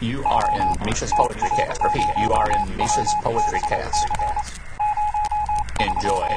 You are in Misha's PoetryCast. Repeat, you are in Misha's PoetryCast. Enjoy.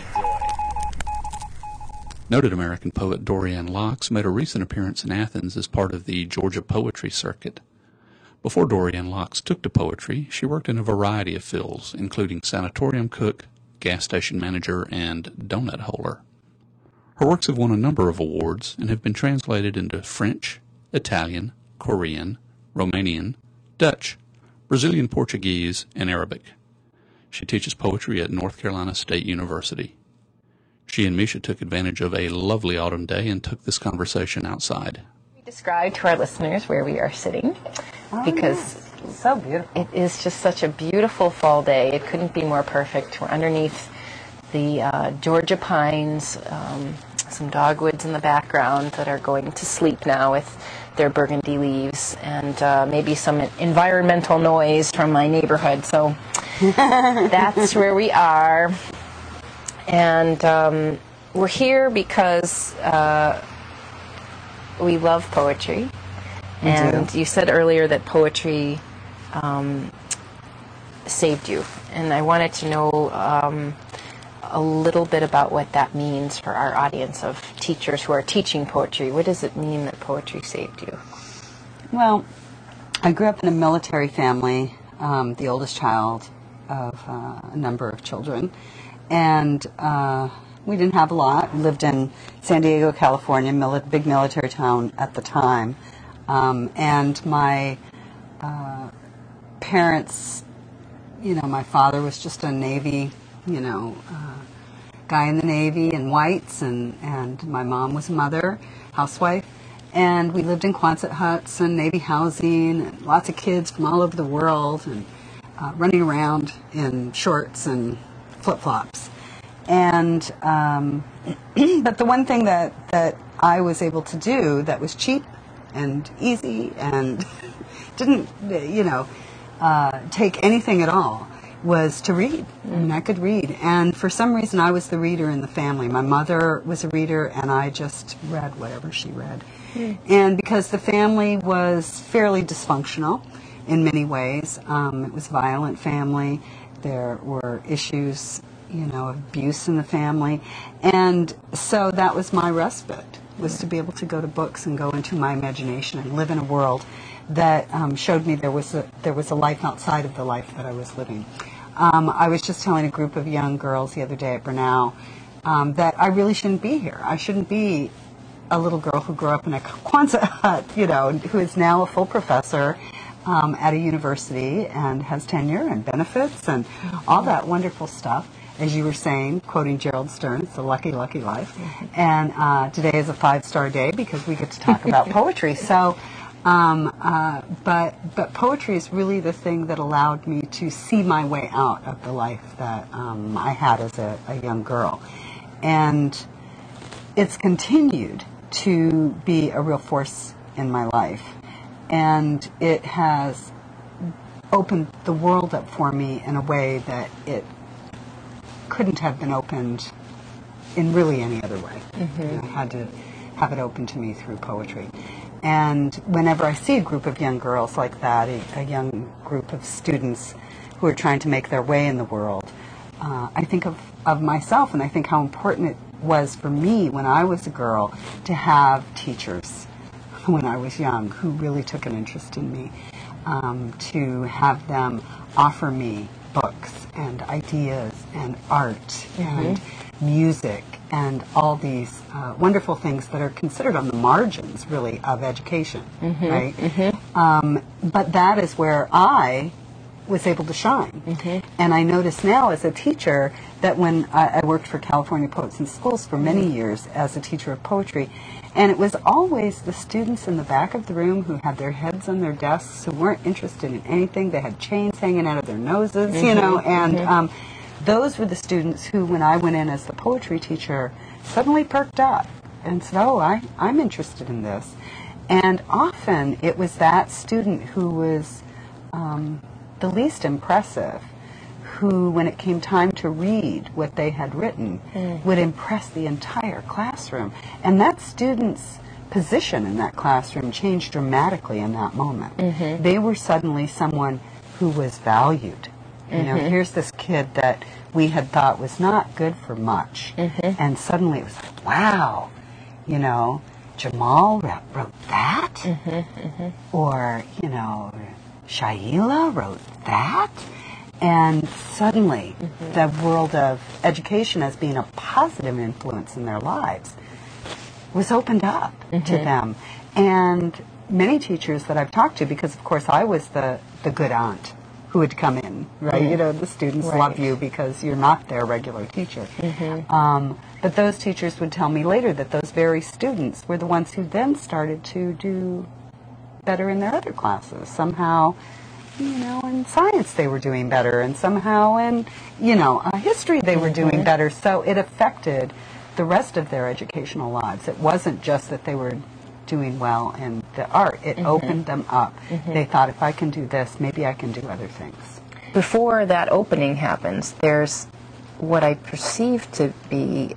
Noted American poet Dorianne Laux made a recent appearance in Athens as part of the Georgia Poetry Circuit. Before Dorianne Laux took to poetry, she worked in a variety of fields, including sanatorium cook, gas station manager, and donut holder. Her works have won a number of awards and have been translated into French, Italian, Korean, Romanian, Dutch, Brazilian Portuguese, and Arabic. She teaches poetry at North Carolina State University. She and Misha took advantage of a lovely autumn day and took this conversation outside. We describe to our listeners where we are sitting because it's so beautiful. It is just such a beautiful fall day. It couldn't be more perfect. We're underneath the Georgia pines, some dogwoods in the background that are going to sleep now with their burgundy leaves, and maybe some environmental noise from my neighborhood. So that's where we are. And we're here because we love poetry. And you said earlier that poetry saved you. And I wanted to know a little bit about what that means for our audience of teachers who are teaching poetry. What does it mean that poetry saved you? Well, I grew up in a military family, the oldest child of a number of children. And we didn't have a lot. We lived in San Diego, California, big military town at the time. And my parents, my father was just a Navy, guy in the Navy in whites, and my mom was a mother, housewife. And we lived in Quonset huts and Navy housing, and lots of kids from all over the world, and running around in shorts and flip-flops. And but the one thing that I was able to do that was cheap and easy and didn't take anything at all was to read. I mean, I could read, and for some reason I was the reader in the family. My mother was a reader, and I just read whatever she read. And because the family was fairly dysfunctional in many ways, it was a violent family. There were issues, of abuse in the family, and so that was my respite, was to be able to go to books and go into my imagination and live in a world that showed me there was a life outside of the life that I was living. I was just telling a group of young girls the other day at Bernal that I really shouldn't be here. I shouldn't be a little girl who grew up in a Quonset hut, who is now a full professor at a university and has tenure and benefits and all that wonderful stuff. As you were saying, quoting Gerald Stern, it's a lucky, lucky life. And today is a 5-star day because we get to talk about poetry. So, but poetry is really the thing that allowed me to see my way out of the life that I had as a young girl. And it's continued to be a real force in my life. And it has opened the world up for me in a way that it couldn't have been opened in really any other way. I had to have it open to me through poetry. And whenever I see a group of young girls like that, a young group of students who are trying to make their way in the world, I think of myself, and I think how important it was for me when I was a girl to have teachers when I was young who really took an interest in me, to have them offer me books and ideas and art and music and all these wonderful things that are considered on the margins, really, of education, right? But that is where I was able to shine. And I notice now as a teacher that when I worked for California Poets in Schools for many years as a teacher of poetry, and it was always the students in the back of the room who had their heads on their desks, who weren't interested in anything. They had chains hanging out of their noses, and those were the students who, when I went in as the poetry teacher, suddenly perked up and said, oh, I'm interested in this. And often it was that student who was the least impressive, who, when it came time to read what they had written, would impress the entire classroom. And that student's position in that classroom changed dramatically in that moment. They were suddenly someone who was valued. You know, here's this kid that we had thought was not good for much, and suddenly it was like, wow, you know, Jamal wrote that, or, you know, Shaila wrote that, and suddenly the world of education as being a positive influence in their lives was opened up to them. And many teachers that I've talked to, because of course I was the good aunt who would come in, right? You know, the students love you because you're not their regular teacher. But those teachers would tell me later that those very students were the ones who then started to do better in their other classes. Somehow, you know, in science they were doing better, and somehow in, you know, history they were doing better. So it affected the rest of their educational lives. It wasn't just that they were doing well in the art. It opened them up. They thought, if I can do this, maybe I can do other things. Before that opening happens, there's what I perceive to be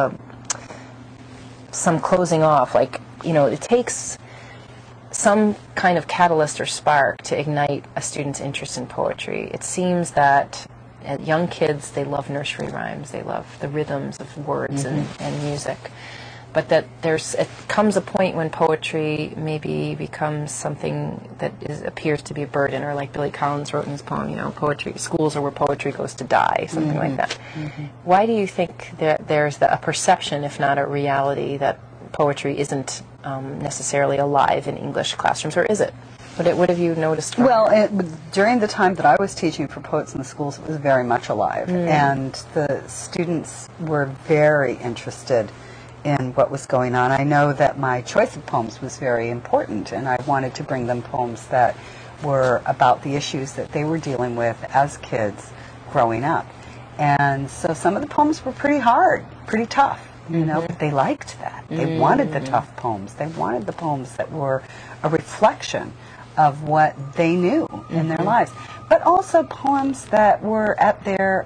some closing off. Like, you know, it takes some kind of catalyst or spark to ignite a student's interest in poetry. It seems that young kids, they love nursery rhymes, they love the rhythms of words and music. But that it comes a point when poetry maybe becomes something that appears to be a burden, or like Billy Collins wrote in his poem, you know, poetry, schools are where poetry goes to die, something like that. Why do you think that there's a perception, if not a reality, that poetry isn't necessarily alive in English classrooms, or is it? What have you noticed? Well, during the time that I was teaching for poets in the schools, it was very much alive, and the students were very interested in what was going on. I know that my choice of poems was very important, and I wanted to bring them poems that were about the issues that they were dealing with as kids growing up. And so some of the poems were pretty hard, pretty tough, you know, but they liked that. They wanted the tough poems. They wanted the poems that were a reflection of what they knew in their lives. But also poems that were at their,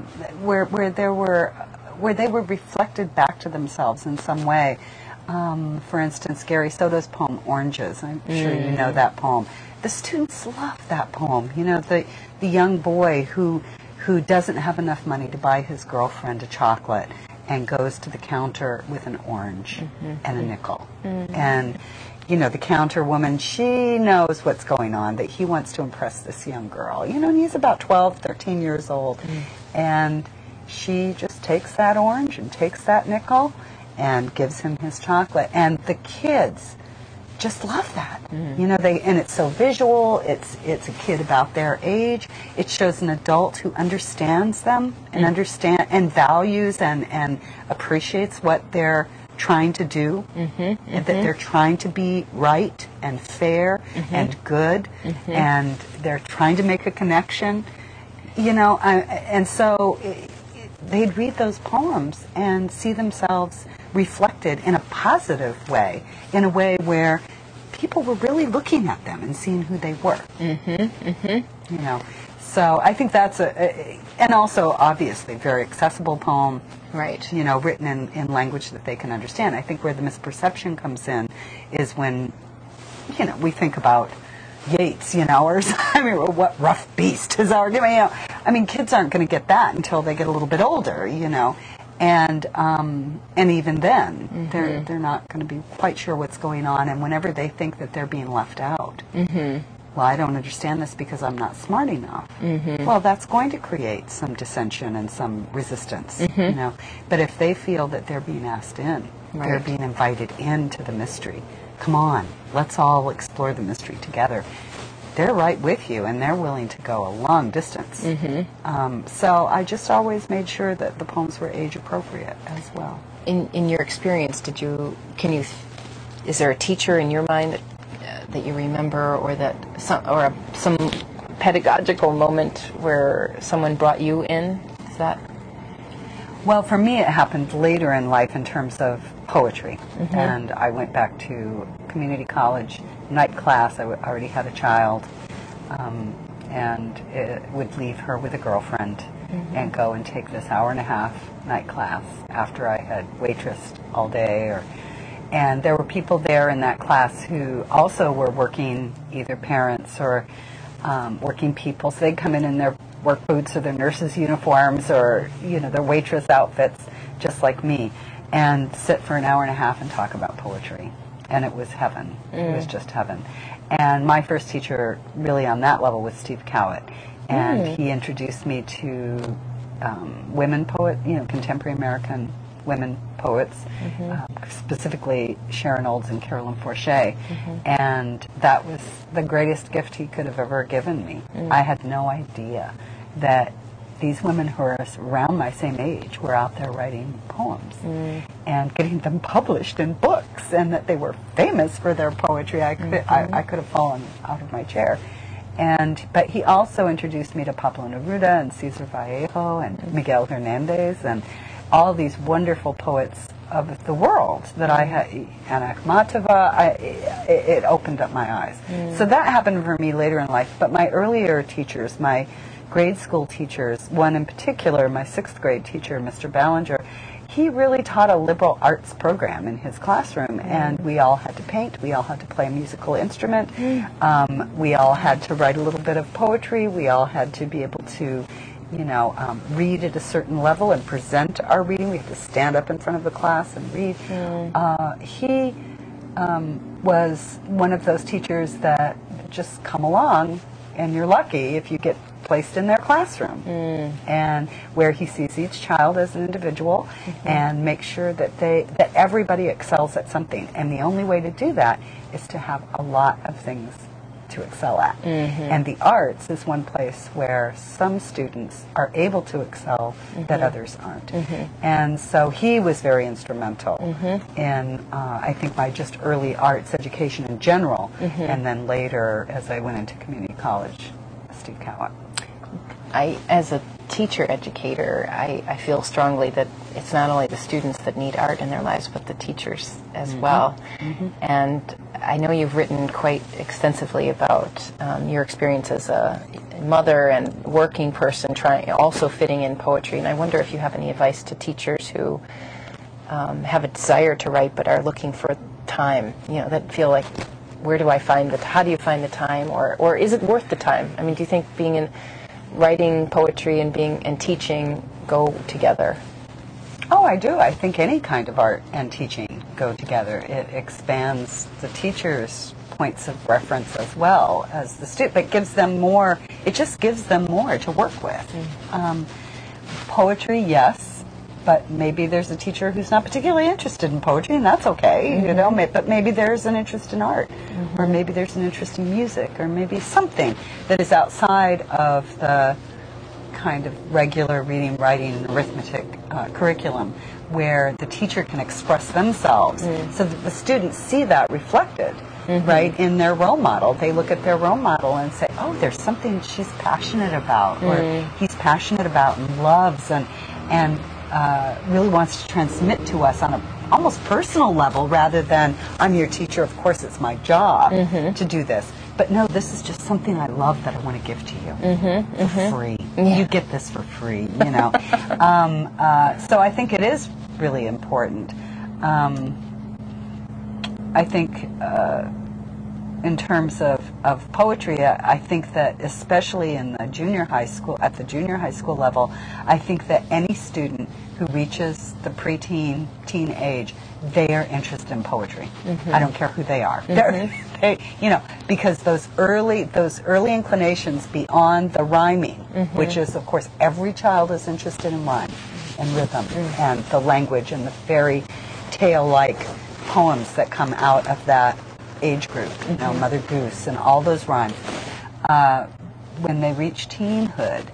where they were reflected back to themselves in some way. For instance, Gary Soto's poem, Oranges. I'm sure you know that poem. The students loved that poem. You know, the young boy who doesn't have enough money to buy his girlfriend a chocolate and goes to the counter with an orange and a nickel. And, you know, the counter woman, she knows what's going on, that he wants to impress this young girl. You know, and he's about 12, 13 years old. And she just takes that orange and takes that nickel and gives him his chocolate. And the kids just love that. You know, and it's so visual. It's a kid about their age. It shows an adult who understands them and values and appreciates what they're trying to do. That they're trying to be right and fair and good, and they're trying to make a connection. You know, and so they'd read those poems and see themselves reflected in a positive way, in a way where people were really looking at them and seeing who they were. You know, so I think that's and also obviously very accessible poem. Right. You know, written in language that they can understand. I think where the misperception comes in is when, you know, we think about Yeats, you know, or I mean, what rough beast is our, you know, I mean, kids aren't going to get that until they get a little bit older, you know, and even then, they're not going to be quite sure what's going on, and whenever they think that they're being left out, well, I don't understand this because I'm not smart enough. Well, that's going to create some dissension and some resistance, you know, but if they feel that they're being asked in, they're being invited into the mystery. Come on, let's all explore the mystery together. They're right with you, and they're willing to go a long distance. So I just always made sure that the poems were age appropriate as well. In your experience, is there a teacher in your mind that you remember, or some pedagogical moment where someone brought you in? Is that? Well, for me, it happened later in life in terms of poetry. And I went back to community college night class. I already had a child, and would leave her with a girlfriend and go and take this hour-and-a-half night class after I had waitressed all day. And there were people there in that class who also were working, either parents or working people. So they'd come in their work boots or their nurses' uniforms or, their waitress outfits, just like me, and sit for an hour and a half and talk about poetry. And it was heaven. It was just heaven. And my first teacher really on that level was Steve Cowett. And he introduced me to women contemporary American women poets, specifically Sharon Olds and Carolyn Forche. And that was the greatest gift he could have ever given me. I had no idea that these women who are around my same age were out there writing poems and getting them published in books, and that they were famous for their poetry. I could have fallen out of my chair. But he also introduced me to Pablo Neruda and Cesar Vallejo and Miguel Hernandez and all these wonderful poets of the world that I had, Anna Akhmatova. It opened up my eyes. So that happened for me later in life. But my earlier teachers, my grade school teachers, one in particular, my 6th grade teacher, Mr. Ballinger, he really taught a liberal arts program in his classroom, and we all had to paint, we all had to play a musical instrument, we all had to write a little bit of poetry, we all had to be able to read at a certain level and present our reading. We had to stand up in front of the class and read. He was one of those teachers that just come along, and you're lucky if you get placed in their classroom, and where he sees each child as an individual and makes sure that everybody excels at something. And the only way to do that is to have a lot of things to excel at. And the arts is one place where some students are able to excel that others aren't. And so he was very instrumental in, I think, my just early arts education in general, and then later, as I went into community college, Steve Cowett. As a teacher educator, I feel strongly that it's not only the students that need art in their lives, but the teachers as well. And I know you've written quite extensively about your experience as a mother and working person, also fitting in poetry. And I wonder if you have any advice to teachers who have a desire to write but are looking for time, that feel like, how do you find the time, or is it worth the time? I mean, do you think being in writing poetry and teaching go together? Oh, I do. I think any kind of art and teaching go together. It expands the teacher's points of reference as well as the student, but gives them more. It just gives them more to work with. Poetry, yes, but maybe there's a teacher who's not particularly interested in poetry, and that's okay, but maybe there's an interest in art, or maybe there's an interest in music, or maybe something that is outside of the kind of regular reading, writing, and arithmetic curriculum, where the teacher can express themselves so that the students see that reflected right in their role model. They look at their role model and say, oh, there's something she's passionate about, or he's passionate about and loves and really wants to transmit to us on a almost personal level, rather than, I'm your teacher, of course it's my job to do this. But no, this is just something I love that I want to give to you for free. You get this for free, So I think it is really important. I think in terms of poetry, I think that especially in the junior high school, at the junior high school level, I think that any student who reaches the preteen, teen age, they are interested in poetry. I don't care who they are. Because those early inclinations beyond the rhyming, which is, of course, every child is interested in rhyme and rhythm and the language and the fairy tale-like poems that come out of that age group, Mother Goose and all those rhymes. When they reach teenhood,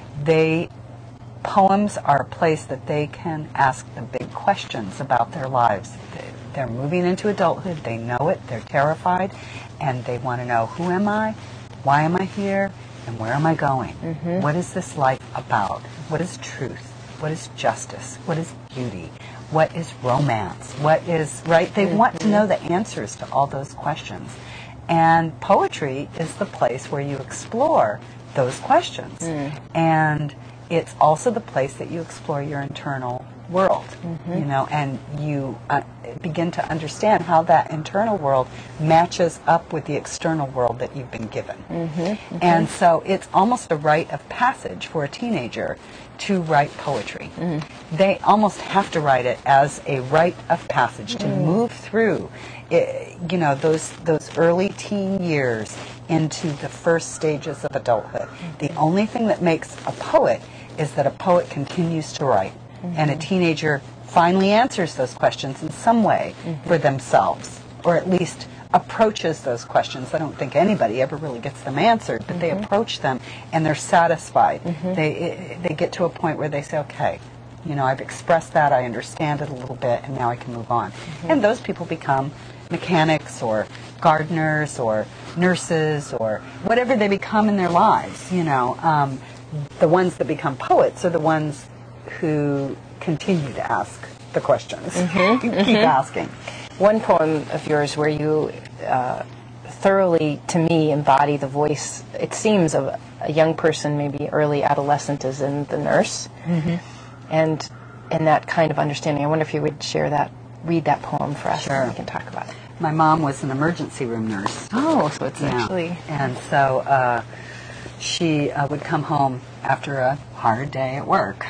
poems are a place that they can ask the big questions about their lives. They're moving into adulthood, they know it, they're terrified, and they want to know, who am I, why am I here, and where am I going? What is this life about? What is truth? What is justice? What is beauty? What is romance? What is, right? They want to know the answers to all those questions. And poetry is the place where you explore those questions. And it's also the place that you explore your internal world, you know, and you begin to understand how that internal world matches up with the external world that you've been given. And so it's almost a rite of passage for a teenager to write poetry. They almost have to write it as a rite of passage to move through, you know, those early teen years into the first stages of adulthood. The only thing that makes a poet is that a poet continues to write, and a teenager finally answers those questions in some way for themselves, or at least approaches those questions. I don't think anybody ever really gets them answered, but they approach them and they're satisfied. They get to a point where they say, okay, you know, I've expressed that, I understand it a little bit, and now I can move on. And those people become mechanics or gardeners or nurses or whatever they become in their lives, you know. The ones that become poets are the ones who continue to ask the questions, keep asking. One poem of yours where you thoroughly, to me, embody the voice, it seems, of a young person, maybe early adolescent, is in The Nurse. And in that kind of understanding, I wonder if you would share that, read that poem for us, and we can talk about it. My mom was an emergency room nurse. Oh, so it's actually... And so she would come home after a hard day at work,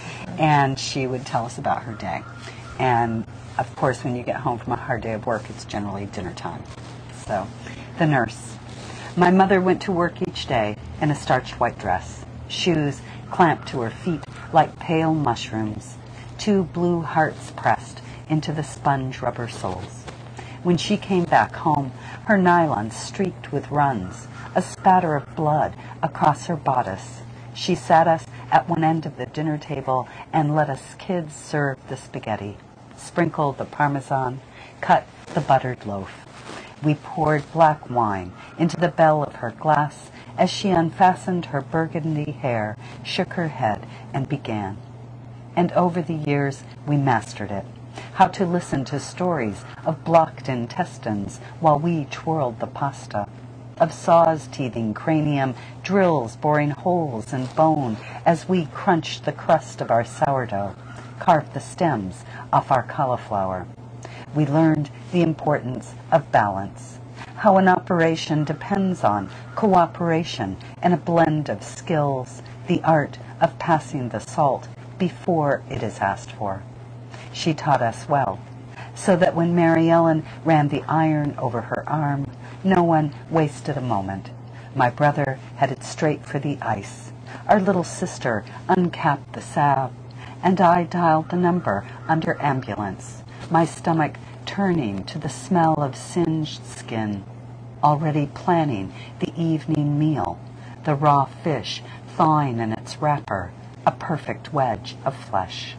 and she would tell us about her day. And, of course, when you get home from a hard day of work, it's generally dinner time. So, The Nurse. My mother went to work each day in a starched white dress, shoes clamped to her feet like pale mushrooms, 2 blue hearts pressed into the sponge rubber soles. When she came back home, her nylon streaked with runs, a spatter of blood across her bodice. She sat us at one end of the dinner table and let us kids serve the spaghetti, sprinkled the parmesan, cut the buttered loaf. We poured black wine into the bell of her glass as she unfastened her burgundy hair, shook her head, and began. And over the years we mastered it, how to listen to stories of blocked intestines while we twirled the pasta, of saws teething cranium, drills boring holes in bone as we crunched the crust of our sourdough, carved the stems off our cauliflower. We learned the importance of balance, how an operation depends on cooperation and a blend of skills, the art of passing the salt before it is asked for. She taught us well, so that when Mary Ellen ran the iron over her arm, no one wasted a moment. My brother headed straight for the ice. Our little sister uncapped the salve, and I dialed the number under ambulance, my stomach turning to the smell of singed skin, already planning the evening meal, the raw fish thawing in its wrapper, a perfect wedge of flesh.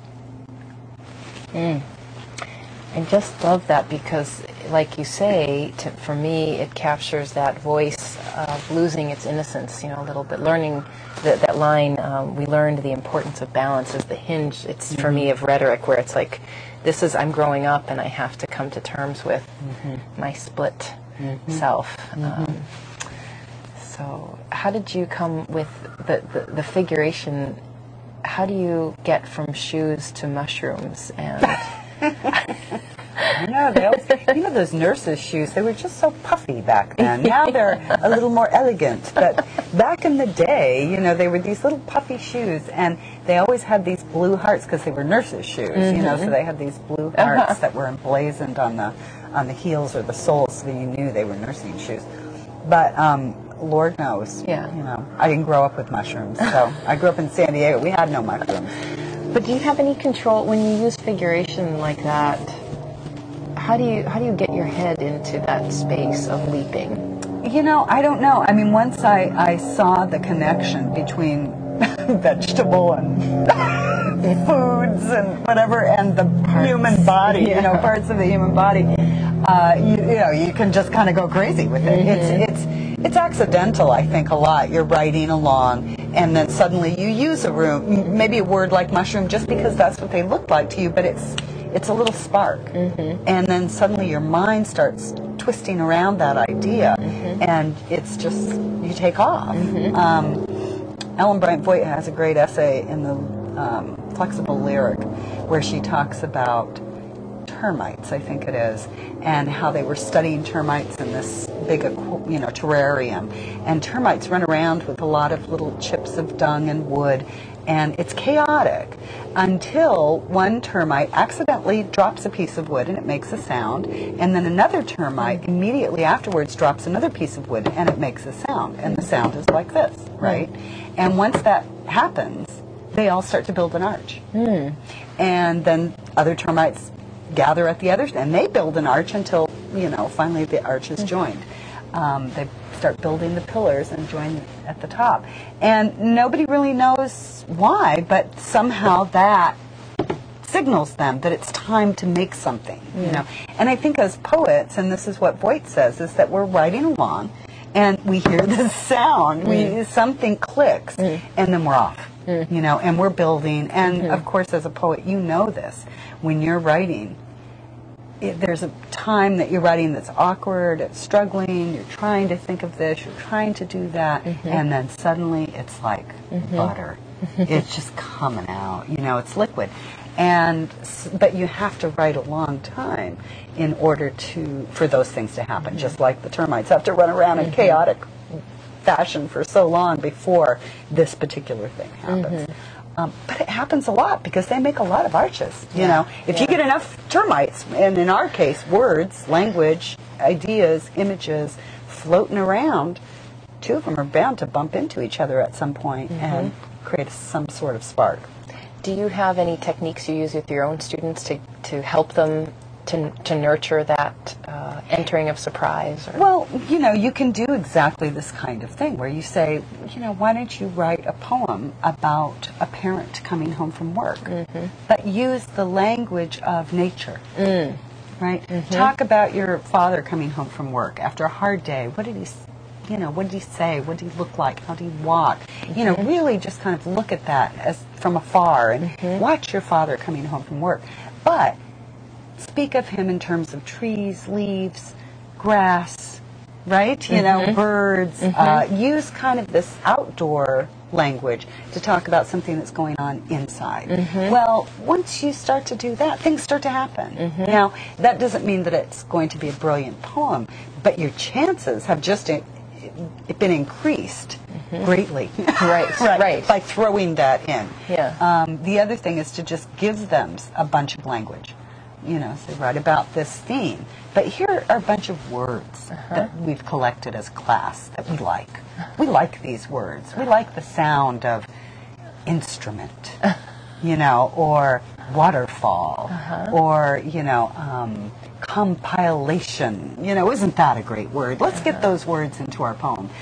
I just love that because, like you say, for me, it captures that voice of losing its innocence, you know, a little bit. Learning that line, we learned the importance of balance as the hinge, it's for me, of rhetoric, where it's like, this is, I'm growing up and I have to come to terms with my split self. So how did you come with the figuration? How do you get from shoes to mushrooms? And I know, they always, you know, those nurses' shoes, they were just so puffy back then. Now they're a little more elegant, but back in the day, you know, they were these little puffy shoes, and they always had these blue hearts because they were nurses' shoes, you know, so they had these blue hearts that were emblazoned on the heels or the soles, so you knew they were nursing shoes. But Lord knows, you know, I didn't grow up with mushrooms, so I grew up in San Diego. We had no mushrooms. But do you have any control when you use figuration like that? How do you get your head into that space of leaping? You know, I don't know. I mean, once I saw the connection between vegetable and foods and whatever, and the human body, you know, parts of the human body, you know, you can just kind of go crazy with it. It's accidental, I think, a lot. You're writing along, and then suddenly you use maybe a word like mushroom, just because that's what they look like to you, but it's a little spark. And then suddenly your mind starts twisting around that idea, and it's just, you take off. Ellen Bryant Voigt has a great essay in the Flexible lyric where she talks about termites, I think it is, and how they were studying termites in this big, terrarium. And termites run around with a lot of little chips of dung and wood, and it's chaotic until one termite accidentally drops a piece of wood and it makes a sound, and then another termite immediately afterwards drops another piece of wood and it makes a sound, and the sound is like this, right? And once that happens, they all start to build an arch. And then other termites gather at the others, and they build an arch until, finally the arch is joined. They start building the pillars and join at the top. And nobody really knows why, but somehow that signals them that it's time to make something, And I think as poets, and this is what Voight says, is that we're writing along, and we hear this sound, something clicks, and then we're off, and we're building. And of course, as a poet, you know this. When you're writing, there's a time that you're writing that's awkward, it's struggling, you're trying to think of this, you're trying to do that, and then suddenly it's like butter. It's just coming out, it's liquid. But you have to write a long time in order for those things to happen, just like the termites have to run around in chaotic fashion for so long before this particular thing happens. But it happens a lot because they make a lot of arches, If you get enough termites, and in our case, words, language, ideas, images floating around, two of them are bound to bump into each other at some point and create some sort of spark. Do you have any techniques you use with your own students to help them to nurture that entering of surprise? Well, you can do exactly this kind of thing where you say, why don't you write a poem about a parent coming home from work, but use the language of nature, right? Talk about your father coming home from work after a hard day. What did he say? What did he look like? How did he walk? Really just kind of look at that as from afar and watch your father coming home from work. But speak of him in terms of trees, leaves, grass, right? Birds. Use kind of this outdoor language to talk about something that's going on inside. Well, once you start to do that, things start to happen. Now, that doesn't mean that it's going to be a brilliant poem, but your chances have just been increased greatly. Right. By throwing that in. The other thing is to just give them a bunch of language. Say, write about this theme. But here are a bunch of words that we've collected as class that we like. We like these words. We like the sound of instrument, or waterfall, or, compilation. Isn't that a great word? Let's get those words into our poem.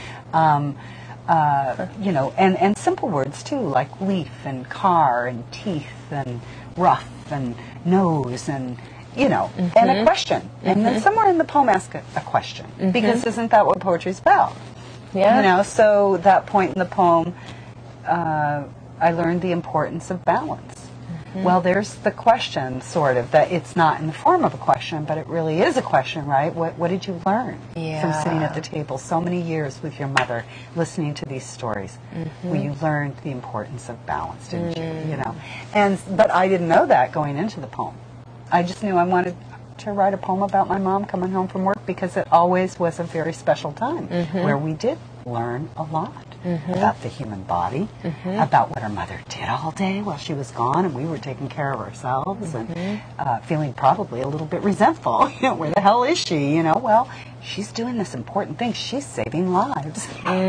And simple words too, like leaf and car and teeth and rough and nose and and a question. And then somewhere in the poem ask a question, because isn't that what poetry's about? So that point in the poem, I learned the importance of balance. Well, there's the question, sort of, that it's not in the form of a question, but it really is a question, right? What did you learn from sitting at the table so many years with your mother, listening to these stories? Well, you learned the importance of balance, didn't you? But I didn't know that going into the poem. I just knew I wanted to write a poem about my mom coming home from work, because it always was a very special time where we did learn a lot about the human body, about what our mother did all day while she was gone and we were taking care of ourselves, and feeling probably a little bit resentful. Where the hell is she? Well, she's doing this important thing. She's saving lives.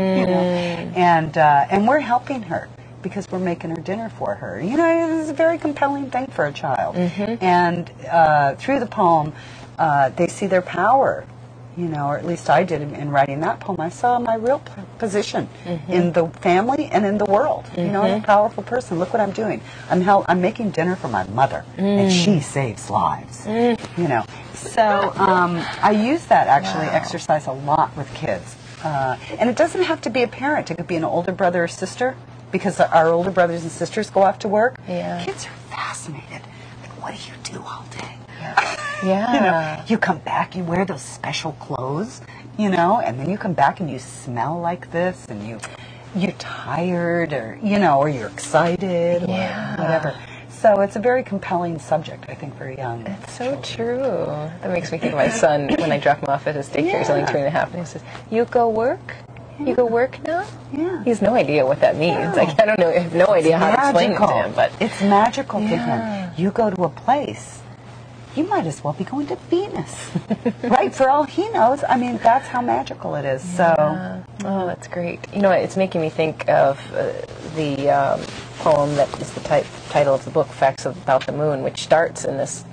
And we're helping her because we're making her dinner for her. It's a very compelling thing for a child. And through the poem, they see their power. Or at least I did in writing that poem. I saw my real position in the family and in the world. I'm a powerful person. Look what I'm doing. I'm making dinner for my mother, and she saves lives. So I use that exercise a lot with kids. And it doesn't have to be a parent. It could be an older brother or sister, because our older brothers and sisters go off to work. Kids are fascinated. Like, what do you do all day? You come back, you wear those special clothes, and then you come back and you smell like this, and you're tired, or or you're excited, or whatever. So it's a very compelling subject, I think, for young It's so children. true. That makes me think of my son when I drop him off at his daycare. He's only 3.5, and he says, "You go work? You go work now?" Yeah. He has no idea what that means. Like, I don't know. I have no idea how to explain it to him. But it's magical to him. You go to a place, you might as well be going to Venus, right? For all he knows, I mean, that's how magical it is. So, oh, that's great. You know, it's making me think of the poem that is the title of the book, Facts About the Moon, which starts in this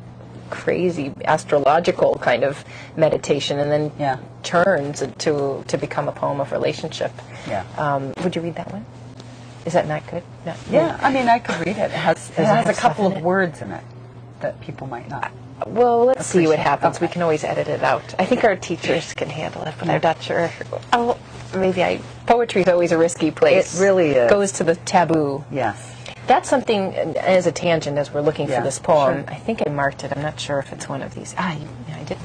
crazy astrological kind of meditation and then turns to become a poem of relationship. Yeah. Would you read that one? Is that not good? No. Yeah, I mean, I could read it. It has a couple stuff in of words in it that people might not. Well, let's see what happens. Okay. We can always edit it out. I think our teachers can handle it, but I'm not sure. Oh, maybe poetry is always a risky place. It really is. Goes to the taboo. Yes. That's something, as a tangent, as we're looking for this poem, sure. I think I marked it. I'm not sure if it's one of these. I didn't.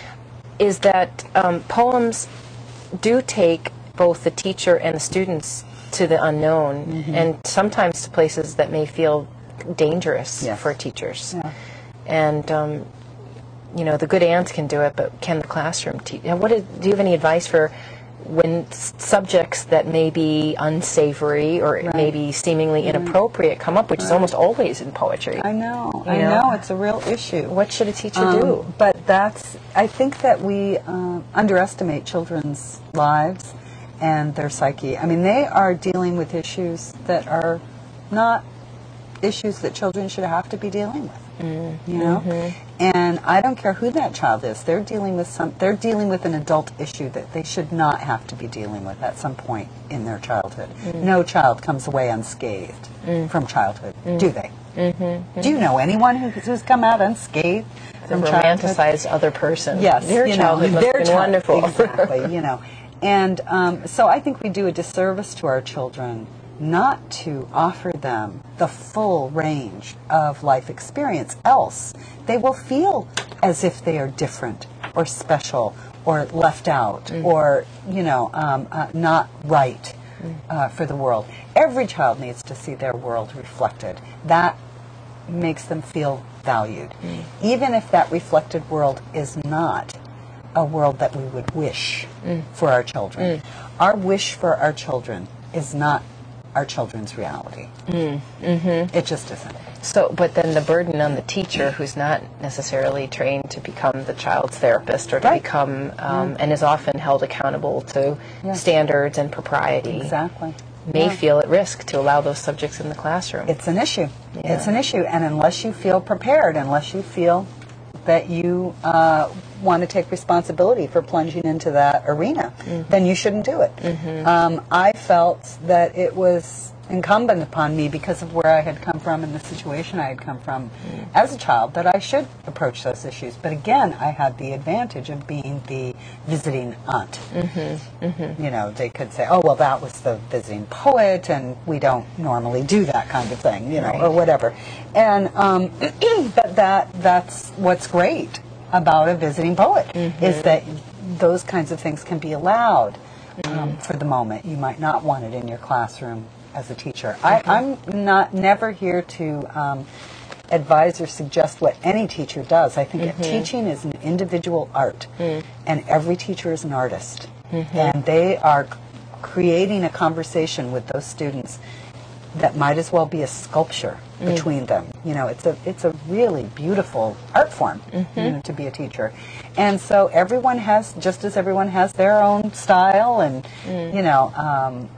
Is that poems do take both the teacher and the students to the unknown, and sometimes to places that may feel dangerous for teachers. Yeah. And, you know, the good aunts can do it, but can the classroom teach? Do you have any advice for when subjects that may be unsavory or maybe seemingly inappropriate come up, which is almost always in poetry? I know. You I know? know. It's a real issue. What should a teacher do? But I think that we underestimate children's lives and their psyche. I mean, they are dealing with issues that are not issues that children should have to be dealing with. You know, and I don't care who that child is. They're dealing with an adult issue that they should not have to be dealing with at some point in their childhood. No child comes away unscathed from childhood, do they? Do you know anyone who's come out unscathed from childhood? Romanticized other person. Yes, their childhood must have been wonderful. Exactly, you know. And so I think we do a disservice to our children not to offer them the full range of life experience. Else, they will feel as if they are different or special or left out or, you know, not right for the world. Every child needs to see their world reflected. That makes them feel valued. Even if that reflected world is not a world that we would wish for our children. Our wish for our children is not our children's reality. It just isn't. So, but then the burden on the teacher, who's not necessarily trained to become the child's therapist or to become, and is often held accountable to standards and propriety, may feel at risk to allow those subjects in the classroom. It's an issue. It's an issue, and unless you feel prepared, unless you feel that you want to take responsibility for plunging into that arena, then you shouldn't do it. I felt that it was incumbent upon me, because of where I had come from and the situation I had come from as a child, that I should approach those issues. But again, I had the advantage of being the visiting aunt. You know, they could say, oh, well, that was the visiting poet, and we don't normally do that kind of thing, you know, or whatever. And but that's what's great about a visiting poet, is that those kinds of things can be allowed for the moment. You might not want it in your classroom as a teacher. I'm never here to advise or suggest what any teacher does. I think teaching is an individual art, and every teacher is an artist. And they are creating a conversation with those students that might as well be a sculpture between them. You know, it's a really beautiful art form, you know, to be a teacher. And so everyone has, just as everyone has their own style and, you know,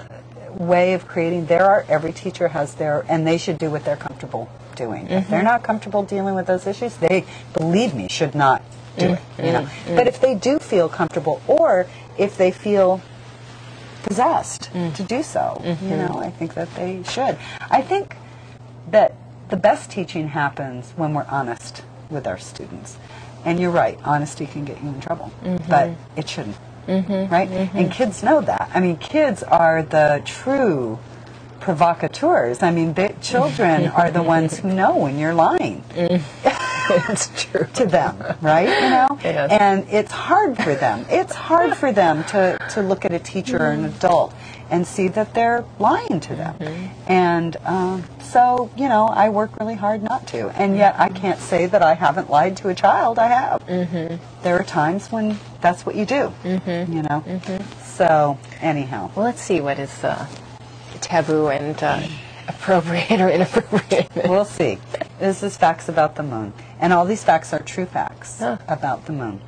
way of creating their art, every teacher has their, and they should do what they're comfortable doing. If they're not comfortable dealing with those issues, they, believe me, should not do it. You know, but if they do feel comfortable, or if they feel possessed to do so, you know, I think that they should. I think that the best teaching happens when we're honest with our students. And you're right, honesty can get you in trouble, but it shouldn't. Right? And kids know that. I mean, kids are the true provocateurs. I mean, children are the ones who know when you're lying. It's true. to them, right? You know? Yes. And it's hard for them. It's hard for them to look at a teacher or an adult and see that they're lying to them. And so, you know, I work really hard not to. And yet I can't say that I haven't lied to a child. I have. There are times when that's what you do, you know? So, anyhow. Well, let's see what is taboo and appropriate or inappropriate. We'll see. This is facts about the moon. And all these facts are true facts about the moon.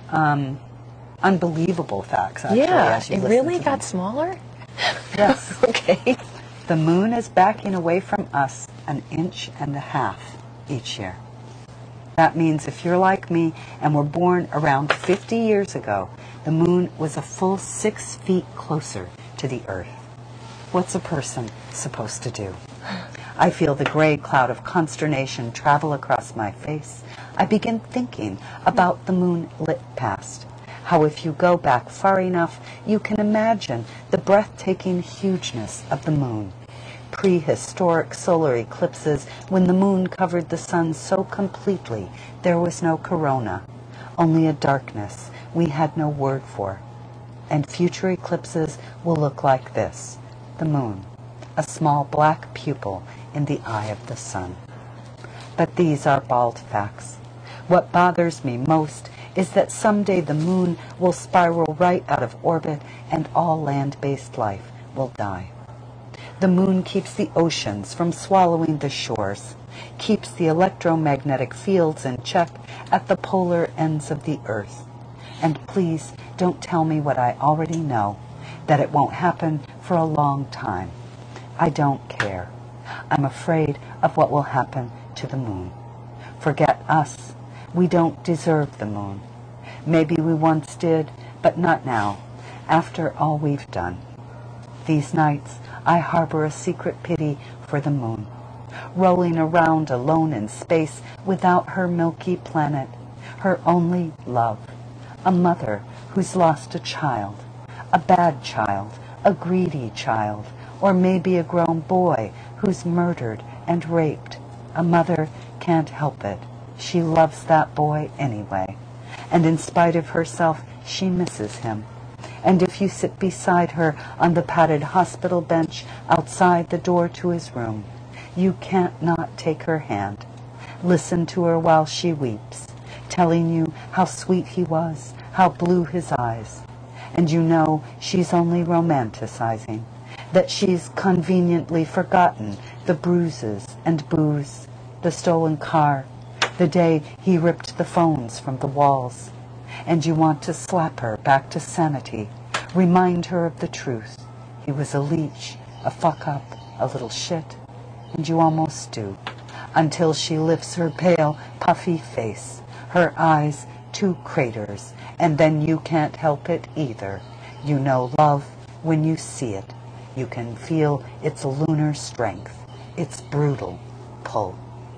Unbelievable facts, actually. Yeah, as you it listen really to got them. smaller? Yes. Okay. The moon is backing away from us 1.5 inches each year. That means if you're like me and were born around 50 years ago, the moon was a full 6 feet closer to the Earth. What's a person supposed to do? I feel the gray cloud of consternation travel across my face. I begin thinking about the moonlit past. How if you go back far enough, you can imagine the breathtaking hugeness of the moon. Prehistoric solar eclipses when the moon covered the sun so completely there was no corona, only a darkness we had no word for. And future eclipses will look like this: the moon, a small black pupil in the eye of the sun. But these are bald facts. What bothers me most is that someday the moon will spiral right out of orbit and all land-based life will die. The moon keeps the oceans from swallowing the shores, keeps the electromagnetic fields in check at the polar ends of the Earth. And please don't tell me what I already know, that it won't happen for a long time. I don't care. I'm afraid of what will happen to the moon. Forget us. We don't deserve the moon. Maybe we once did, but not now, after all we've done. These nights, I harbor a secret pity for the moon, rolling around alone in space without her milky planet, her only love, a mother who's lost a child, a bad child, a greedy child, or maybe a grown boy who's murdered and raped. A mother can't help it. She loves that boy anyway. And in spite of herself, she misses him. And if you sit beside her on the padded hospital bench outside the door to his room, you can't not take her hand. Listen to her while she weeps, telling you how sweet he was, how blue his eyes. And you know she's only romanticizing, that she's conveniently forgotten the bruises and booze, the stolen car, the day he ripped the phones from the walls. And you want to slap her back to sanity, remind her of the truth. He was a leech, a fuck-up, a little shit. And you almost do, until she lifts her pale, puffy face, her eyes 2 craters, and then you can't help it either. You know love when you see it. You can feel its lunar strength, its brutal pull.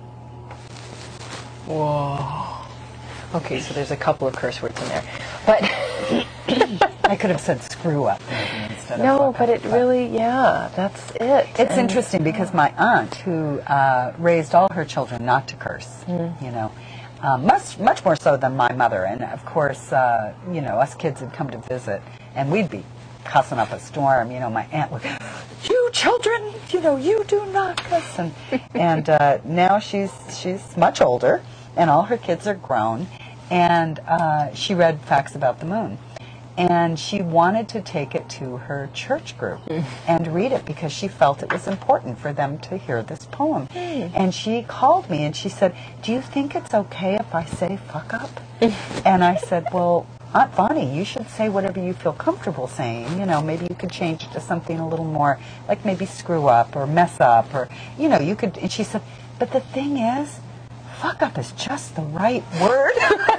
Whoa. Okay, so there's a couple of curse words in there. But I could have said screw up maybe instead of no, fuck but up, it really, yeah, that's it. It's interesting because my aunt, who raised all her children not to curse, you know, much more so than my mother. And of course, you know, us kids would come to visit, and we'd be cussing up a storm. You know, my aunt would, "You children, you know, you do not cuss." And now she's much older, and all her kids are grown, and she read Facts About the Moon. And she wanted to take it to her church group and read it because she felt it was important for them to hear this poem. And she called me and she said, "Do you think it's okay if I say fuck up?" And I said, "Well, Aunt Bonnie, you should say whatever you feel comfortable saying. You know, maybe you could change it to something a little more, like maybe screw up or mess up, or, you know, you could." And she said, "But the thing is, fuck up is just the right word."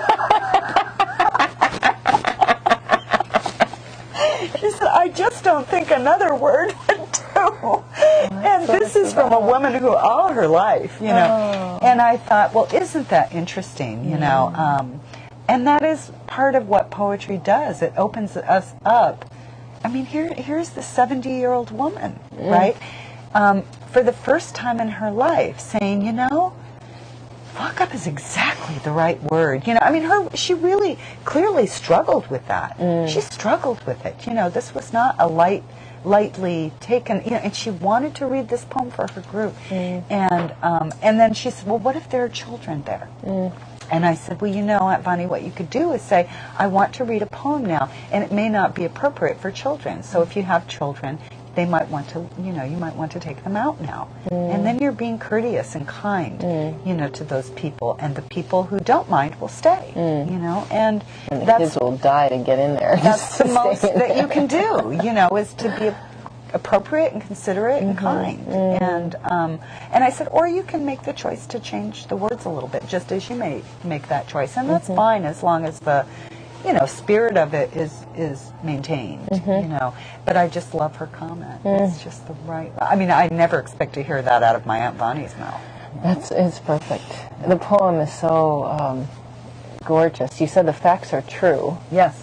She said, "I just don't think another word would do." And this is from a woman who all her life, you know. And I thought, well, isn't that interesting, you know? And that is part of what poetry does. It opens us up. I mean, here's the 70-year-old woman, right? For the first time in her life saying, you know, fuck up is exactly the right word. You know, I mean, she really clearly struggled with that. She struggled with it. You know, this was not a lightly taken, you know, and she wanted to read this poem for her group. And then she said, well, what if there are children there? And I said, well, you know, Aunt Bonnie, what you could do is say, I want to read a poem now, and it may not be appropriate for children. So if you have children, they might want to, you know, you might want to take them out now. And then you're being courteous and kind, you know, to those people. And the people who don't mind will stay, you know. And the that's, kids will die to get in there. that's the most that you can do, you know, is to be appropriate and considerate and kind. And I said, or you can make the choice to change the words a little bit, just as you may make that choice. And that's fine as long as the, you know, spirit of it is maintained, you know. But I just love her comment. It's just the right, I mean, I never expect to hear that out of my Aunt Bonnie's mouth. It's perfect. The poem is so gorgeous. You said the facts are true. Yes.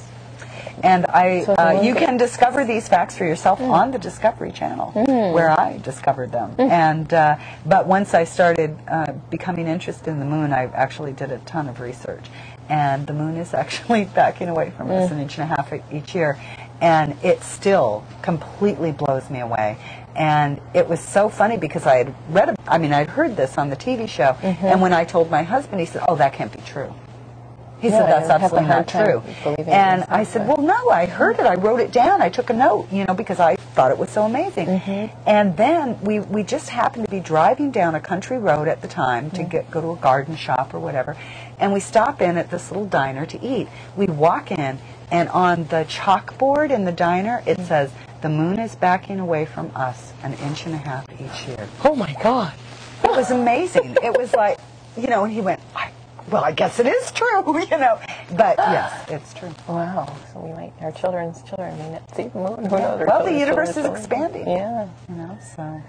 And you can discover these facts for yourself on the Discovery Channel, where I discovered them. And but once I started becoming interested in the moon, I actually did a ton of research. And the moon is actually backing away from us 1.5 inches each year. And it still completely blows me away. And it was so funny because I had I'd heard this on the TV show. And when I told my husband, he said, oh, that can't be true. He said, that's absolutely not true. And I said, well, no, I heard it. I wrote it down. I took a note, you know, because I thought it was so amazing. And then we just happened to be driving down a country road at the time to go to a garden shop or whatever. And we stop in at this little diner to eat. We walk in, and on the chalkboard in the diner, it says, the moon is backing away from us 1.5 inches each year. Oh, my God. It was amazing. It was like, you know, and he went, well, I guess it is true, you know. But yes, it's true. Wow. So our children's children may not see the moon. Who knows? Well, the universe is expanding. Yeah. You know, so.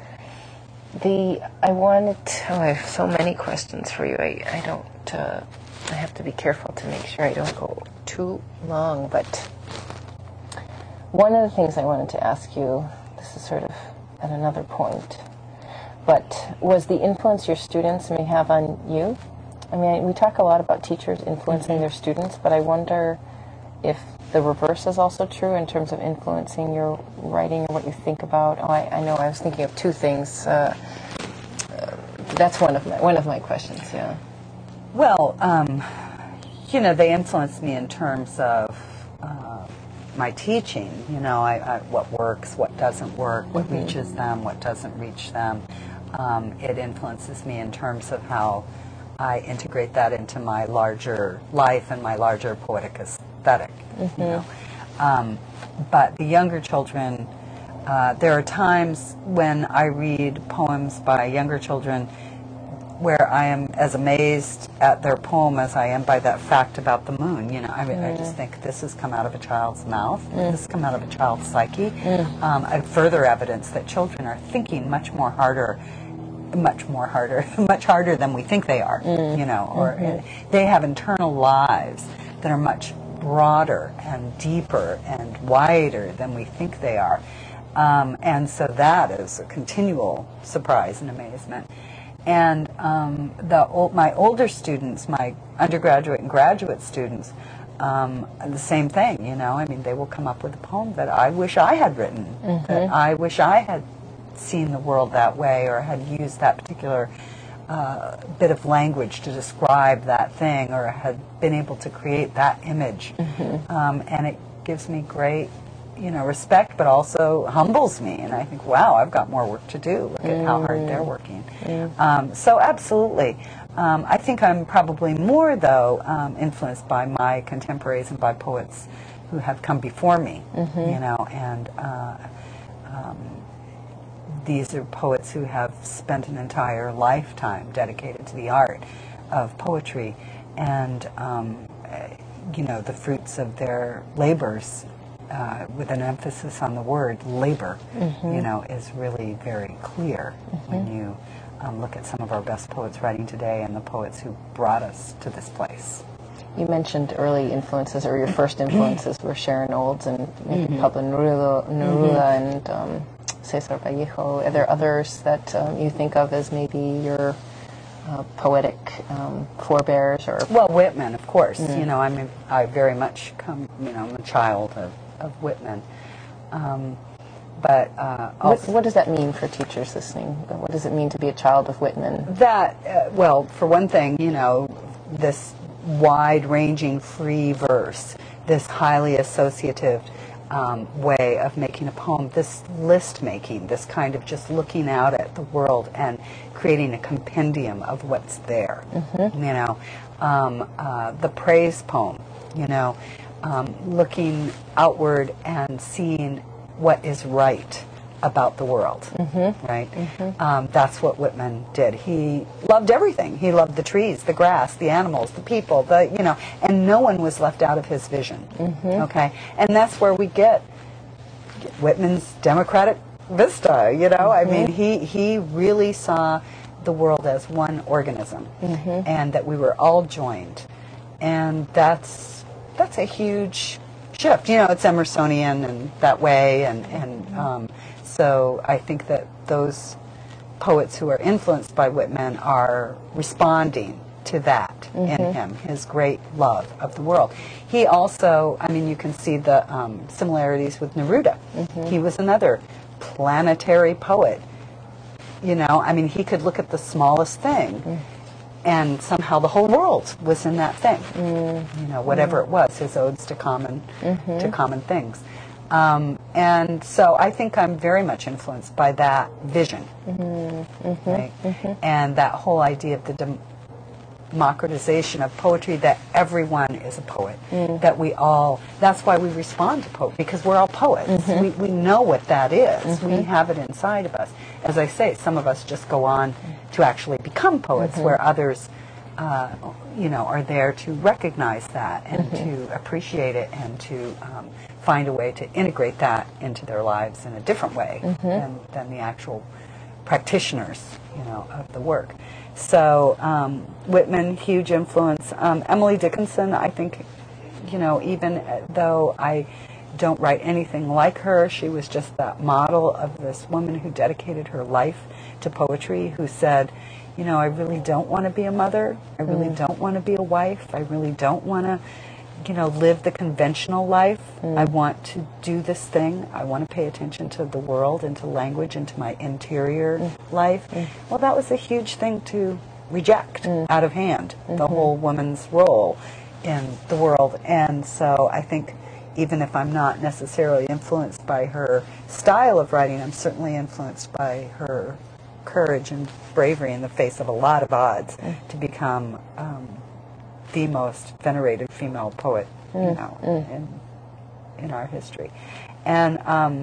I have so many questions for you. I have to be careful to make sure I don't go too long. But one of the things I wanted to ask you, this is sort of at another point, but was the influence your students may have on you? I mean, we talk a lot about teachers influencing their students, but I wonder if the reverse is also true in terms of influencing your writing and what you think about. Oh, I know. I was thinking of two things. That's one of my questions. Yeah. Well, you know, they influenced me in terms of my teaching. You know, what works, what doesn't work, what reaches them, what doesn't reach them. It influences me in terms of how I integrate that into my larger life and my larger poetic aesthetic, you know. But the younger children, there are times when I read poems by younger children where I am as amazed at their poem as I am by that fact about the moon. You know, I mean, I just think this has come out of a child's mouth. This has come out of a child's psyche. Further evidence that children are thinking much harder than we think they are, you know, or they have internal lives that are much broader and deeper and wider than we think they are. And so that is a continual surprise and amazement. And my older students, my undergraduate and graduate students, the same thing, you know. I mean, they will come up with a poem that I wish I had written, that I wish I had seen the world that way, or had used that particular bit of language to describe that thing, or had been able to create that image. And it gives me great, you know, respect, but also humbles me. And I think, wow, I've got more work to do. Look at how hard they're working. So absolutely. I think I'm probably more, though, influenced by my contemporaries and by poets who have come before me, you know, and these are poets who have spent an entire lifetime dedicated to the art of poetry, and you know, the fruits of their labors, with an emphasis on the word labor, you know, is really very clear when you look at some of our best poets writing today and the poets who brought us to this place. You mentioned early influences, or your first influences were Sharon Olds and maybe Pablo Neruda and Cesar Vallejo. Are there others that you think of as maybe your poetic forebears or... Well, Whitman, of course. You know, I mean, I very much come, you know, I'm a child of Whitman. But also, what does that mean for teachers listening? What does it mean to be a child of Whitman? that, well, for one thing, you know, this wide-ranging free verse, this highly associative way of making a poem, this list-making, this kind of just looking out at the world and creating a compendium of what's there, you know, the praise poem, you know, looking outward and seeing what is right about the world, right? That's what Whitman did. He loved everything. He loved the trees, the grass, the animals, the people, the, you know, and no one was left out of his vision, okay? And that's where we get Whitman's democratic vista, you know? I mean, he really saw the world as one organism, and that we were all joined. And that's a huge shift. You know, it's Emersonian and that way, and so I think that those poets who are influenced by Whitman are responding to that in him, his great love of the world. He also, I mean, you can see the similarities with Neruda. He was another planetary poet. You know, I mean, he could look at the smallest thing and somehow the whole world was in that thing. You know, whatever it was, his odes to common things. And so I think I'm very much influenced by that vision, right? And that whole idea of the democratization of poetry, that everyone is a poet, that we all, that's why we respond to poetry, because we're all poets. We know what that is. We have it inside of us. As I say, some of us just go on to actually become poets, where others, you know, are there to recognize that and to appreciate it and to find a way to integrate that into their lives in a different way than the actual practitioners, you know, of the work. So Whitman, huge influence. Emily Dickinson, I think, you know, even though I don't write anything like her, she was just that model of this woman who dedicated her life to poetry, who said, you know, I really don't want to be a mother. I really don't want to be a wife. I really don't want to, you know, live the conventional life. I want to do this thing. I want to pay attention to the world and to language and to my interior life. Well, that was a huge thing to reject out of hand, the whole woman's role in the world. And so I think even if I'm not necessarily influenced by her style of writing, I'm certainly influenced by her courage and bravery in the face of a lot of odds to become the most venerated female poet, you know, in our history. And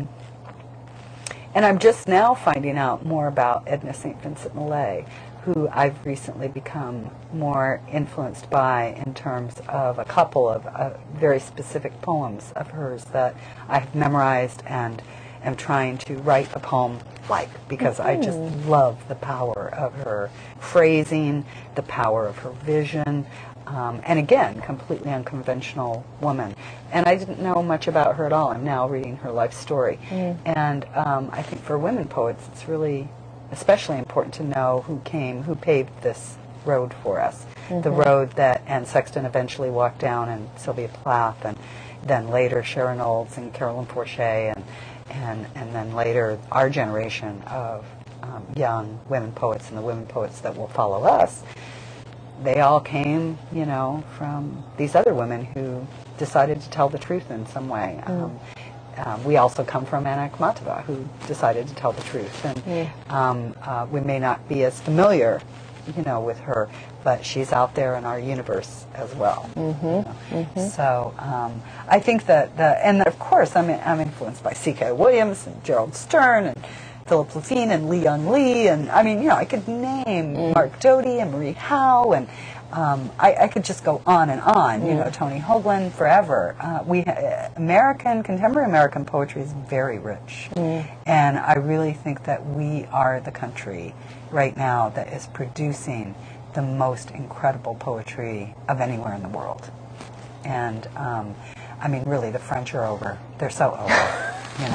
I'm just now finding out more about Edna St. Vincent Millay, who I've recently become more influenced by in terms of a couple of very specific poems of hers that I have memorized and am trying to write a poem like, because I just love the power of her phrasing, the power of her vision, and again, completely unconventional woman. And I didn't know much about her at all. I'm now reading her life story. And I think for women poets, it's really especially important to know who paved this road for us. The road that Anne Sexton eventually walked down, and Sylvia Plath, and then later Sharon Olds and Carolyn Forche, and then later our generation of young women poets and the women poets that will follow us. They all came, you know, from these other women who decided to tell the truth in some way. We also come from Anna Akhmatova, who decided to tell the truth. And we may not be as familiar, you know, with her, but she's out there in our universe as well. You know? So I think that, and of course I'm influenced by C.K. Williams and Gerald Stern and Philip Levine and Lee Young Lee, and I mean, you know, I could name Mark Doty and Marie Howe, and I could just go on and on. You know, Tony Hoagland, forever. Contemporary American poetry is very rich, and I really think that we are the country right now that is producing the most incredible poetry of anywhere in the world. And I mean, really, the French are over. They're so over. You know,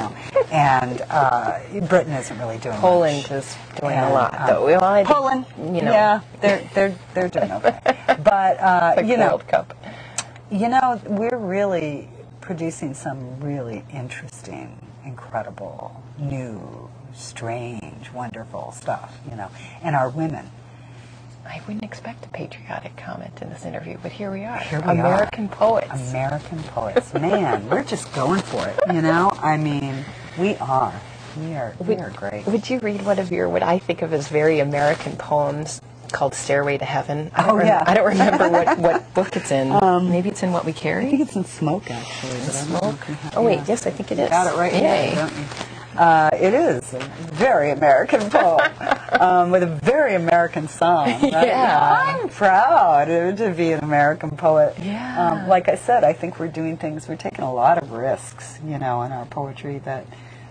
And Britain isn't really doing Poland much. is doing a lot, though. Well, Poland, yeah, they're doing okay. But like you know, World Cup. you know, we're really producing some really interesting, incredible, new, strange, wonderful stuff. You know, and our women. I wouldn't expect a patriotic comment in this interview, but here we are. Here we American are. poets. American poets. Man, we're just going for it, you know? I mean, we are. We are great. Would you read one of your, what I think of as very American poems called Stairway to Heaven? I don't remember what book it's in. Maybe it's in What We Carry? I think it's in Smoke, actually. Smoke? Oh, wait, yes, I think it is. Got it right Yay. here, don't you? It is a very American poem with a very American song. Right? Yeah. I'm proud to be an American poet. Yeah. Like I said, I think we're doing things, we're taking a lot of risks, you know, in our poetry that,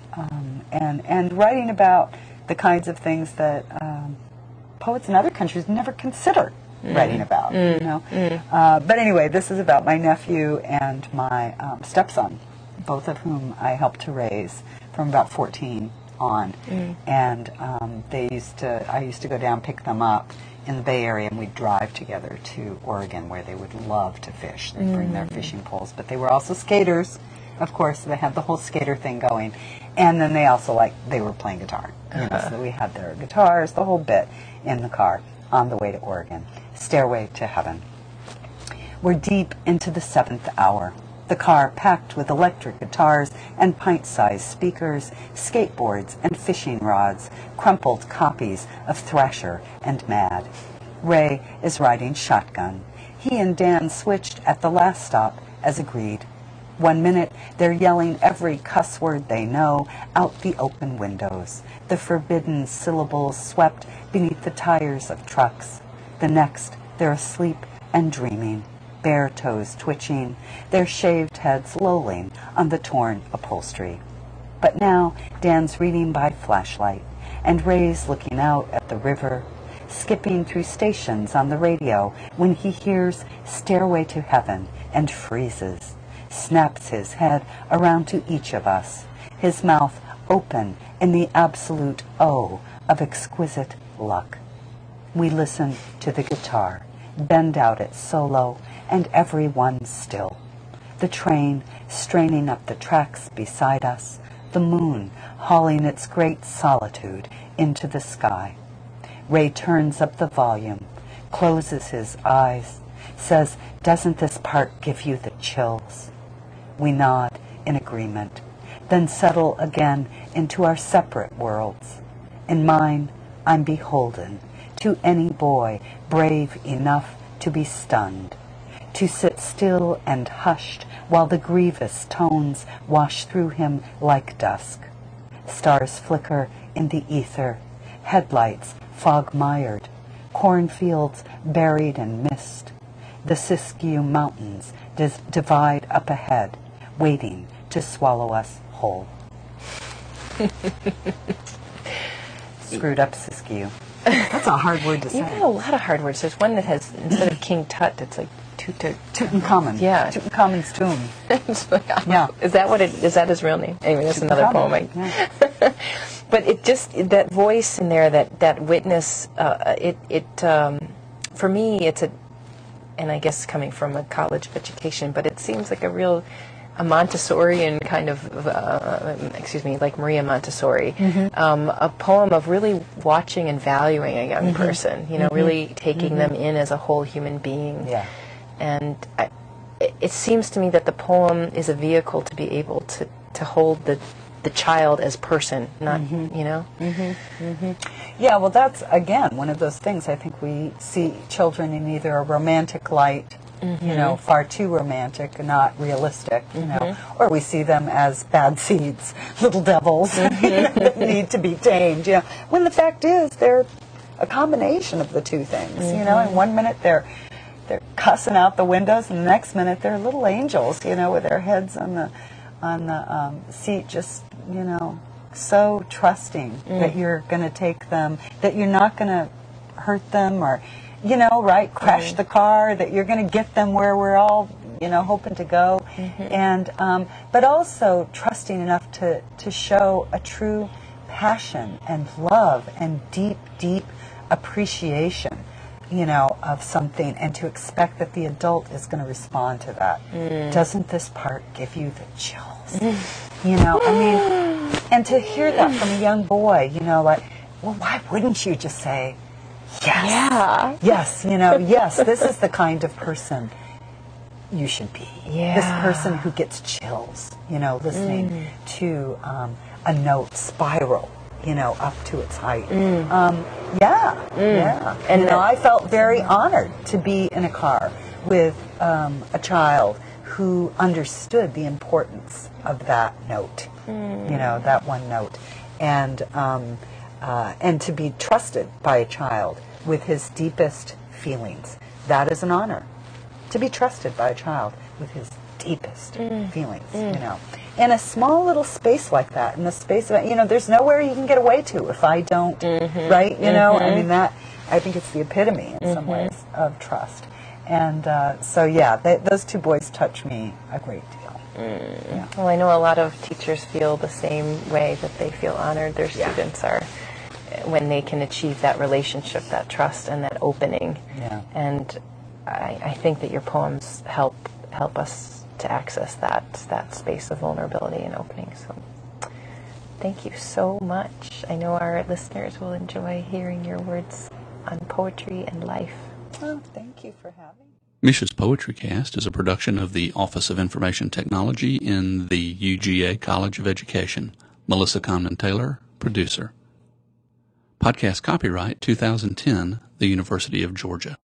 and writing about the kinds of things that poets in other countries never consider writing about, you know. But anyway, this is about my nephew and my stepson, both of whom I helped to raise from about 14 on, and I used to go down, pick them up in the Bay Area, and we'd drive together to Oregon, where they would love to fish. They'd bring their fishing poles, but they were also skaters, of course. They had the whole skater thing going, and then they also they were playing guitar, you know, so we had their guitars, the whole bit, in the car on the way to Oregon. Stairway to Heaven. We're deep into the 7th hour. The car packed with electric guitars and pint-sized speakers, skateboards and fishing rods, crumpled copies of Thrasher and Mad. Ray is riding shotgun. He and Dan switched at the last stop as agreed. 1 minute, they're yelling every cuss word they know out the open windows. The forbidden syllables swept beneath the tires of trucks. The next, they're asleep and dreaming, bare toes twitching, their shaved heads lolling on the torn upholstery. But now Dan's reading by flashlight, and Ray's looking out at the river, skipping through stations on the radio when he hears Stairway to Heaven and freezes, snaps his head around to each of us, his mouth open in the absolute O of exquisite luck. We listen to the guitar, bend out its solo, and everyone still. The train straining up the tracks beside us, the moon hauling its great solitude into the sky. Ray turns up the volume, closes his eyes, says, "Doesn't this part give you the chills?" We nod in agreement, then settle again into our separate worlds. In mine, I'm beholden to any boy brave enough to be stunned, to sit still and hushed while the grievous tones wash through him like dusk. Stars flicker in the ether, headlights fog-mired, cornfields buried in mist. The Siskiyou Mountains divide up ahead, waiting to swallow us whole. Screwed up Siskiyou. That's a hard word to say. You've got a lot of hard words. There's one that has, instead of King Tut, it's like Tutankhamun. Yeah. Tutankhamun's tomb. Yeah. Is that his real name? Anyway, that's another poem. Yeah. But it just, that voice in there, that witness, for me, it's and I guess coming from a college of education, but it seems like a Montessorian kind of, like Maria Montessori, a poem of really watching and valuing a young person, really taking them in as a whole human being. Yeah. And it seems to me that the poem is a vehicle to be able to hold the child as person, not, Yeah, well, that's, again, one of those things. I think we see children in either a romantic light, far too romantic and not realistic, or we see them as bad seeds, little devils that need to be tamed, when the fact is they're a combination of the two things, In 1 minute they're cussing out the windows, and the next minute they're little angels, with their heads on the seat, just, so trusting that you're going to take them, that you're not going to hurt them or, crash the car, that you're going to get them where we're all, hoping to go. And but also trusting enough to show a true passion and love and deep appreciation, you know, of something, and to expect that the adult is going to respond to that. Doesn't this part give you the chills? You know, I mean, and to hear that from a young boy, you know, like, well, why wouldn't you just say, yes, Yeah. yes, you know, yes, this is the kind of person you should be. Yeah. This person who gets chills, you know, listening to a note spiral, you know, up to its height. Yeah. And you know, I felt very honored to be in a car with a child who understood the importance of that note, you know, that one note, and to be trusted by a child with his deepest feelings. That is an honor, to be trusted by a child with his deepest feelings, you know. In a small little space like that, in the space of, you know, there's nowhere you can get away to if I don't, right? You know, I mean, that, I think it's the epitome in some ways of trust. And so, yeah, those two boys touch me a great deal. Yeah. Well, I know a lot of teachers feel the same way, that they feel honored their students are, when they can achieve that relationship, that trust, and that opening. Yeah. And I think that your poems help us to access that space of vulnerability and opening. So thank you so much. I know our listeners will enjoy hearing your words on poetry and life. Well, thank you for having me. Misha's PoetryCast is a production of the Office of Information Technology in the UGA College of Education. Melissa Conman-Taylor, producer. Podcast copyright 2010, the University of Georgia.